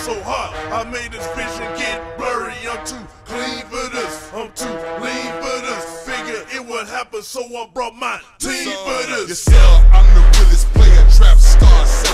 so hot, I made this vision get blurry. I'm too clean for this, I'm too lean for this. Figure it would happen, so I brought my team for this. Yourself, I'm the realest player, trap star.